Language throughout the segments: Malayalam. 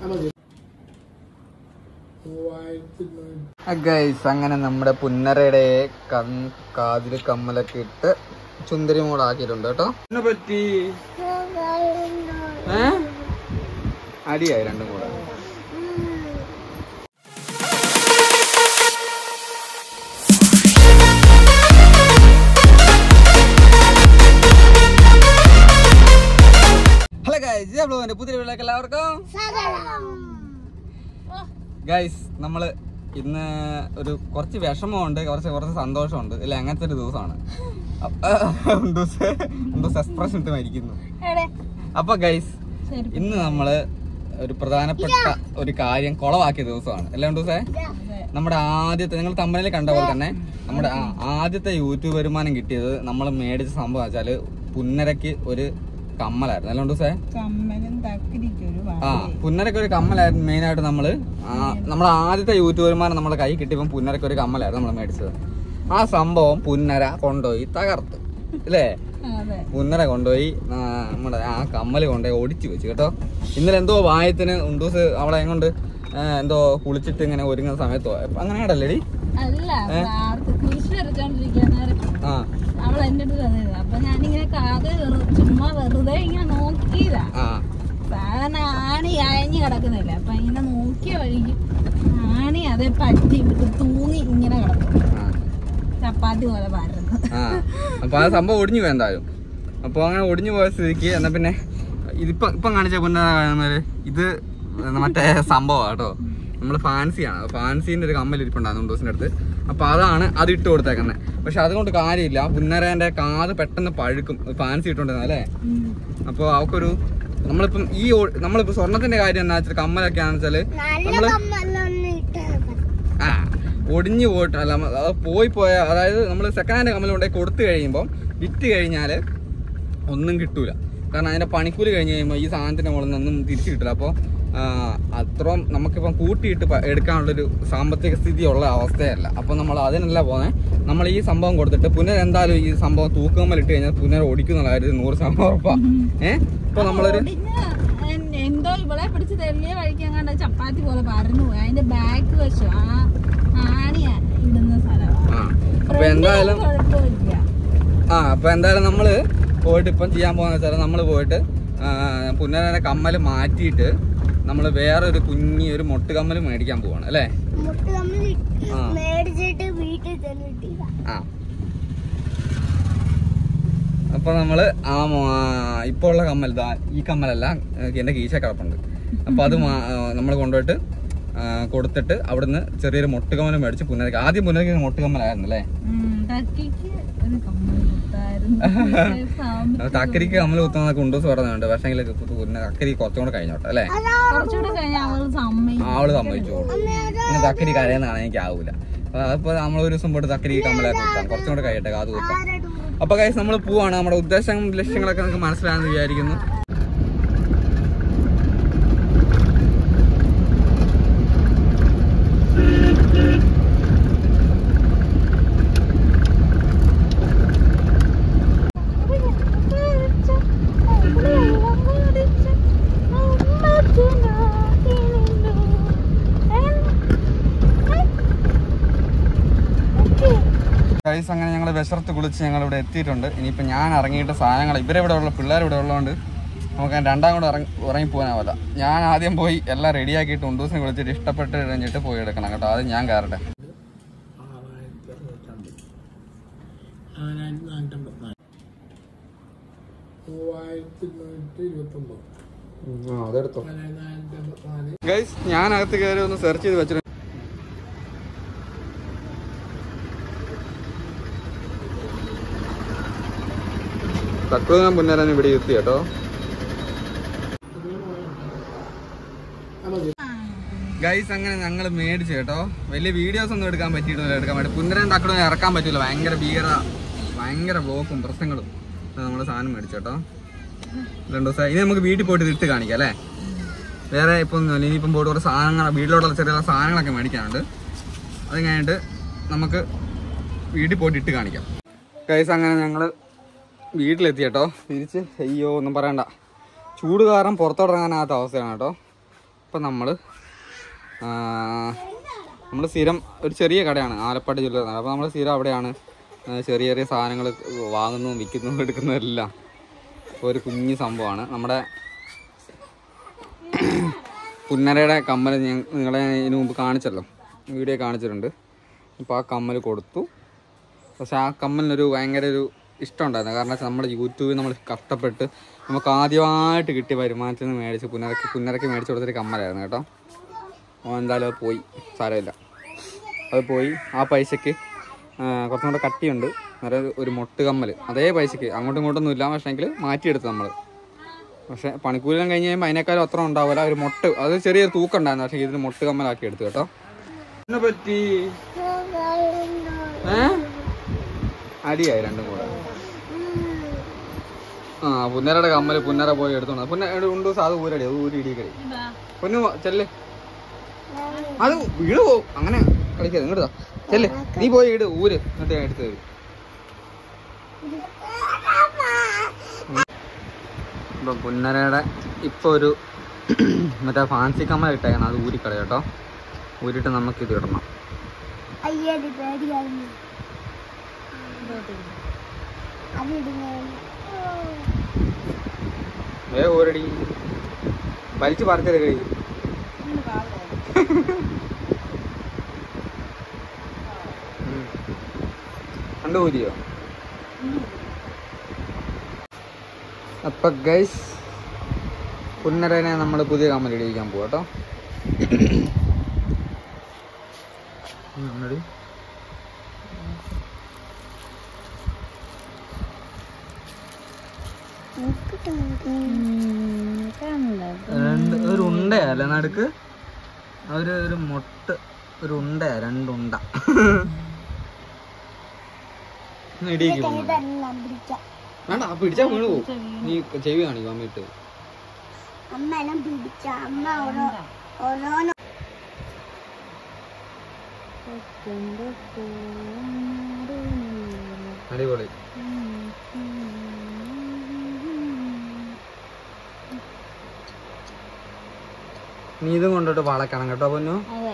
ഗൈസ് അങ്ങനെ നമ്മുടെ പുന്നരയുടെ കാതില് കമ്മലൊക്കെ ഇട്ട് ചുന്ദരി മോളാക്കിയിട്ടുണ്ട് കേട്ടോ. എന്നെ പറ്റി അടിയായി രണ്ടും കൂടെ. ഹലോ ഗൈസ്, പുതിയ വീട്ടിലേക്ക് എല്ലാവർക്കും ഗൈസ്. നമ്മള് ഇന്ന് കുറച്ച് വിഷമമുണ്ട്, കുറച്ച് സന്തോഷമുണ്ട്, ഇല്ല അങ്ങനത്തെ ഒരു ദിവസമാണ്. എക്സ്പ്രഷൻ ഇട്ട് മരിക്കുന്നു. അപ്പൊ ഗൈസ്, ഇന്ന് നമ്മള് ഒരു പ്രധാനപ്പെട്ട ഒരു കാര്യം കുളവാക്കിയ ദിവസമാണ് അല്ലേ ദിവസേ. നമ്മുടെ ആദ്യത്തെ, നിങ്ങൾ തമ്പനിൽ കണ്ട പോലെ തന്നെ നമ്മുടെ ആദ്യത്തെ യൂട്യൂബ് വരുമാനം കിട്ടിയത് നമ്മൾ മേടിച്ച സംഭവം വെച്ചാല് പുന്നരക്ക് ഒരു കമ്മലായിരുന്നു അല്ലേ ദിവസേ. പുന്നരക്ക് ഒരു കമ്മലായിരുന്നു മെയിനായിട്ട്. നമ്മളെ ആദ്യത്തെ യൂട്യൂബ് വരുമാനം നമ്മുടെ കൈ കിട്ടിയപ്പോ പുന്നരക്ക് ഒരു കമ്മലായിരുന്നു നമ്മൾ മേടിച്ചത്. ആ സംഭവം പുന്നര കൊണ്ടുപോയി തകർത്ത് അല്ലേ. പുന്നര കൊണ്ടുപോയി നമ്മുടെ ആ കമ്മല് കൊണ്ടുപോയി ഒടിച്ചു വെച്ചു കേട്ടോ. ഇന്നലെ എന്തോ വായത്തിന് ഉണ്ടൂസ് അവളെ എങ്ങോണ്ട് എന്തോ കുളിച്ചിട്ട് ഇങ്ങനെ ഒരുങ്ങുന്ന സമയത്തോ അങ്ങനെയാണല്ലേടി. അവൾ എന്റെ അടുത്ത് തന്നിരുന്നു. അപ്പൊ ഞാനിങ്ങനെ കാത് ചുമ്മാ വെറുതെ ഇങ്ങനെ നോക്കിയതാ. സാധാരണ ആണി അയഞ്ഞു കിടക്കുന്നില്ല. അപ്പൊ ഇങ്ങനെ നോക്കിയ വഴിക്ക് ആണി അതേ പറ്റി തൂങ്ങി ഇങ്ങനെ കിടക്കും, ചപ്പാത്തി പോലെ പാരുന്നു. അപ്പൊ ആ സംഭവം ഒടിഞ്ഞു പോയി എന്തായാലും. അപ്പൊ അങ്ങനെ ഒടിഞ്ഞു പോയ സ്ഥിതിക്ക് എന്നാ പിന്നെ ഇപ്പം കാണിച്ച പുന്നര ഇത് മറ്റേ സംഭവം കേട്ടോ. നമ്മള് ഫാൻസിയാണ്, ഫാൻസിന്റെ ഒരു കമ്മൽ ഇരിപ്പുണ്ടായിരുന്നു ഉണ്ടൂസിന്റെ അടുത്ത്. അപ്പൊ അത് ഇട്ട് കൊടുത്തേക്കുന്നത്. പക്ഷെ അതുകൊണ്ട് കാര്യമില്ല, പുന്നരേന്റെ കാത് പെട്ടെന്ന് പഴുക്കും ഫാൻസി ഇട്ടുകൊണ്ടിരുന്ന അല്ലേ. അപ്പൊ അവക്കൊരു നമ്മളിപ്പോ സ്വർണത്തിന്റെ കാര്യം എന്താ വെച്ചാൽ കമ്മലൊക്കെ ആണെന്ന് വെച്ചാല് നമ്മള് ഒടിഞ്ഞു പോയിട്ട് അല്ല പോയ അതായത് നമ്മള് സെക്കൻഡ് ഹാൻഡ് കമ്മൽ കൊണ്ടുപോയി കൊടുത്തു കഴിയുമ്പോൾ വിറ്റ് കഴിഞ്ഞാല് ഒന്നും കിട്ടൂല. കാരണം അതിന്റെ പണിക്കൂലി കഴിഞ്ഞ് കഴിയുമ്പോൾ ഈ സാധനത്തിന്റെ മുകളിൽ നിന്നൊന്നും തിരിച്ചു കിട്ടില്ല. അപ്പോൾ അത്രയും നമുക്കിപ്പം കൂട്ടിയിട്ട് എടുക്കാനുള്ളൊരു സാമ്പത്തിക സ്ഥിതി ഉള്ള അവസ്ഥയല്ല. അപ്പോൾ നമ്മൾ അതിനല്ല പോകുന്നത്. നമ്മൾ ഈ സംഭവം കൊടുത്തിട്ട് പുനരെന്തായാലും ഈ സംഭവം തൂക്കമ്മൽ ഇട്ട് കഴിഞ്ഞാൽ പുനർ ഓടിക്കുന്ന കാര്യം 100% ഉറപ്പാ. ഇപ്പൊ നമ്മളൊരു എന്തോ ഇവിടെ പിടിച്ച് തെളിയ വഴിക്കങ്ങാണ്ട് ചപ്പാത്തി പോലെ പറഞ്ഞു പോയി. അതിന്റെ ബാക്ക് വശം ആണിയാ ഇടുന്ന സ്ഥലമാണ്. അപ്പൊ എന്തായാലും നമ്മള് പോയിട്ട് ഇപ്പം ചെയ്യാൻ പോകുന്ന വെച്ചാൽ നമ്മള് പോയിട്ട് പുന്നരനെ കമ്മല് മാറ്റിയിട്ട് നമ്മള് വേറൊരു ഒരു മൊട്ട് കമ്മല് മേടിക്കാൻ പോവാണ് അല്ലേ. അപ്പൊ നമ്മള് ഇപ്പൊ ഉള്ള കമ്മൽ ഈ കമ്മലല്ല, എന്റെ കീശ കിടപ്പുണ്ട്. അപ്പൊ അത് നമ്മൾ കൊണ്ടുപോയിട്ട് കൊടുത്തിട്ട് അവിടുന്ന് ചെറിയൊരു മൊട്ടുകമ്മല് മേടിച്ച് പുന്നരക്ക്. ആദ്യം പുന്നരക്ക് മൊട്ടുകമ്മലായിരുന്നു അല്ലേ. തക്കരിക്ക് കമ്മൽ കുത്തുന്നതൊക്കെ ഉണ്ടൂസ് പറയുന്നുണ്ട്. പക്ഷേ തക്കരി കുറച്ചും കൂടെ കഴിഞ്ഞോട്ടെ അല്ലേ. അവള് സമ്മതിച്ചു. പിന്നെ തക്കരി കരയെന്നാണ് എനിക്ക് ആവൂല. അപ്പൊ നമ്മളൊരു ദിവസം പോയിട്ട് തക്കരി കമ്മലൊക്കെ കുത്താം, കുറച്ചും കൂടെ കഴിയട്ടെ കാത് കുത്താം. അപ്പൊ ഗൈസ് നമ്മൾ പോവാണ്. നമ്മുടെ ഉദ്ദേശം ലക്ഷ്യങ്ങളൊക്കെ നമുക്ക് മനസ്സിലാണെന്ന് വിചാരിക്കുന്നു. ഗൈസ് അങ്ങനെ ഞങ്ങൾ വിശർത്ത് കുളിച്ച് ഞങ്ങൾ ഇവിടെ എത്തിയിട്ടുണ്ട്. ഇനിയിപ്പോൾ ഞാൻ ഇറങ്ങിയിട്ട് സാധനങ്ങൾ ഇവരിവിടെ ഉള്ള പിള്ളേർ ഇവിടെ ഉള്ളതുകൊണ്ട് നമുക്ക് രണ്ടാം കൂടെ ഇറങ്ങിപ്പോകാനാവില്ല. ഞാൻ ആദ്യം പോയി എല്ലാം റെഡിയാക്കിയിട്ട് ഉണ്ടൂസിനെ വിളിച്ചിട്ട് ഇഷ്ടപ്പെട്ട് കഴിഞ്ഞിട്ട് പോയി എടുക്കണം കേട്ടോ. ആദ്യം ഞാൻ കയറട്ടെ. അതെടുത്തോ ഗൈസ്. ഞാൻ അകത്ത് കയറി ഒന്ന് സെർച്ച് ചെയ്ത് വെച്ചിട്ടുണ്ട്. തക്കുളം പുന്നരൻ ഇവിടെ എത്തി കേട്ടോ. ഗൈസ് അങ്ങനെ ഞങ്ങൾ മേടിച്ചു കേട്ടോ. വലിയ വീഡിയോസ് ഒന്നും എടുക്കാൻ പറ്റിയിട്ടില്ല. പുന്നരൻ തക്കുളം ഇറക്കാൻ പറ്റില്ല, ഭയങ്കര ബ്ലോക്കും പ്രശ്നങ്ങളും. നമ്മള് സാധനം മേടിച്ചു കേട്ടോ. 2 ദിവസം ഇനി നമുക്ക് വീട്ടിൽ പോയിട്ട് ഇട്ട് കാണിക്കാം അല്ലേ. വേറെ ഇപ്പം ഇനിയിപ്പം പോയിട്ട് കുറച്ച് സാധനങ്ങൾ വീട്ടിലോട്ടുള്ള ചെറിയ സാധനങ്ങളൊക്കെ മേടിക്കാനുണ്ട്. അത് കഴിഞ്ഞിട്ട് നമുക്ക് വീട്ടിൽ പോയിട്ട് ഇട്ട് കാണിക്കാം. ഗൈസ് അങ്ങനെ ഞങ്ങൾ വീട്ടിലെത്തി കേട്ടോ. തിരിച്ച് അയ്യോ ഒന്നും പറയണ്ട, ചൂട് കാരണം പുറത്തോട്ടിറങ്ങാനാത്ത അവസ്ഥയാണ് കേട്ടോ. ഇപ്പം നമ്മൾ സ്ഥിരം ഒരു ചെറിയ കടയാണ്, ആലപ്പാട് ജില്ല. അപ്പോൾ നമ്മൾ സ്ഥിരം അവിടെയാണ് ചെറിയ ചെറിയ സാധനങ്ങൾ വാങ്ങുന്നതും വിൽക്കുന്നതും എടുക്കുന്നതെല്ലാം. അപ്പോൾ ഒരു കുഞ്ഞു സംഭവമാണ് നമ്മുടെ പുന്നരയുടെ കമ്മൽ. നിങ്ങളെ ഇതിനു മുമ്പ് കാണിച്ചല്ലോ, വീഡിയോ കാണിച്ചിട്ടുണ്ട്. അപ്പോൾ ആ കമ്മൽ കൊടുത്തു. പക്ഷെ ആ കമ്മലിനൊരു ഭയങ്കര ഒരു ഇഷ്ടമുണ്ടായിരുന്നു. കാരണം വെച്ചാൽ നമ്മുടെ യൂട്യൂബിൽ നമ്മൾ കഷ്ടപ്പെട്ട് നമുക്ക് ആദ്യമായിട്ട് കിട്ടിയ വരുമാനത്തിൽ നിന്ന് മേടിച്ച് പുന്നരയ്ക്ക് മേടിച്ച് കൊടുത്തൊരു കമ്മലായിരുന്നു കേട്ടോ. എന്തായാലും അത് പോയി, സാരമില്ല, അത് പോയി. ആ പൈസയ്ക്ക് കുറച്ചും കൂടെ കട്ടിയുണ്ട്, നേരെ ഒരു മൊട്ട് കമ്മൽ അതേ പൈസയ്ക്ക്, അങ്ങോട്ടും ഇങ്ങോട്ടൊന്നും ഇല്ല, പക്ഷേങ്കിൽ മാറ്റിയെടുത്ത് നമ്മൾ. പക്ഷേ പണിക്കൂലിയും കഴിഞ്ഞ് കഴിയുമ്പോൾ അതിനേക്കാളും അത്ര ഉണ്ടാവില്ല. ഒരു മൊട്ട്, അത് ചെറിയൊരു തൂക്കം ഉണ്ടായിരുന്നു, പക്ഷേ ഇതിന് മൊട്ട് കമ്മലാക്കി എടുത്തു കേട്ടോ. എന്നെ പറ്റി അടിയായി രണ്ടും കൂടെ. പുന്നരയുടെ കമ്മൽ പുന്നര പോയി എടുത്തോണ്ട് പുന്നര സാധു ഊരടി, അത് ഊരി ഇടിക്കടി. പൊന്നു ചെല്ല്, അത് വീട് പോവും, അങ്ങനെ കളിക്കാതെ ഇങ്ങോട്ടാ ചെല്ല്. നീ പോയി ഇട്, ഊര്, എന്നിട്ട് ഞാൻ എടുത്ത് തരും. ഇപ്പൊ പുന്നരയുടെ ഇപ്പൊ ഒരു മറ്റേ ഫാൻസി കമ്മൽ ഇട്ടേക്കണം, അത് ഊരിക്കള കേട്ടോ. ഊരിട്ട് നമുക്ക് ഇത് ഇടണം. ഊരടി വലിച്ചു പറിച്ചത് കഴിയും. കണ്ടു ഊരിയോ? അപ്പൊ ഗൈസ്, പുന്നരനെ നമ്മൾ പുതിയ കമ്മൽ ഇടിക്കാൻ പോവാ കേട്ടോ. ഒരു ഉണ്ടയല്ലേ നടുക്ക്, ഒരു മൊട്ട്, ഒരു ഉണ്ടയാ, രണ്ടുണ്ട. വേണ്ട, പിടിച്ചാ വീണ് പോവും. നീ ചെവി കാണിക്കും അമ്മയിട്ട്. അടിപൊളി. നീ ഇതും കൊണ്ടിട്ട് വളക്കണം കേട്ടോ പൊന്നു.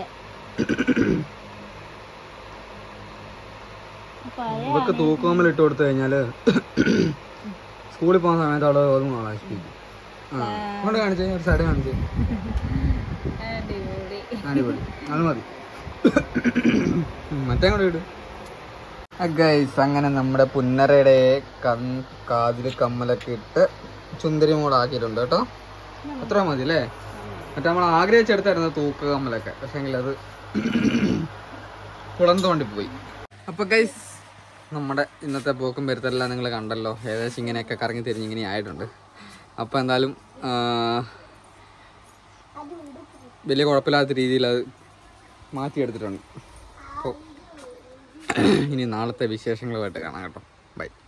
ഇവക്ക് തൂക്കമ്മൽ ഇട്ട് കൊടുത്തു കഴിഞ്ഞാല് സ്കൂളിൽ പോകുന്ന സമയത്ത് അവള് ഒന്നും ആളാശിപ്പിക്കും. അങ്ങോട്ട് കാണിച്ചേ, ഒരു സൈഡ് കാണിച്ചേ. അടിപൊളി, അത് മതി. മറ്റേ കൂടെ ഇട്. ഗൈസ്, അങ്ങനെ നമ്മുടെ പുന്നരയുടെ കാതില് കമ്മലൊക്കെ ഇട്ട് ചുന്ദരി മോളാക്കിയിട്ടുണ്ട് കേട്ടോ. അത്ര മതി അല്ലേ? മറ്റേ നമ്മൾ ആഗ്രഹിച്ചെടുത്തായിരുന്നു തൂക്ക കമ്മലൊക്കെ, പക്ഷേങ്കിൽ അത് കുളന്തോണ്ടി പോയി. അപ്പൊ ഗൈസ്, നമ്മുടെ ഇന്നത്തെ പോക്കും വരുത്തെല്ലാം നിങ്ങൾ കണ്ടല്ലോ. ഏകദേശം ഇങ്ങനെയൊക്കെ കറങ്ങി തിരിഞ്ഞ് ഇങ്ങനെ ആയിട്ടുണ്ട്. അപ്പോൾ എന്തായാലും വലിയ കുഴപ്പമില്ലാത്ത രീതിയിൽ അത് മാറ്റിയെടുത്തിട്ടുണ്ട്. അപ്പോൾ ഇനി നാളത്തെ വിശേഷങ്ങളുമായിട്ട് കാണാം കേട്ടോ. ബൈ.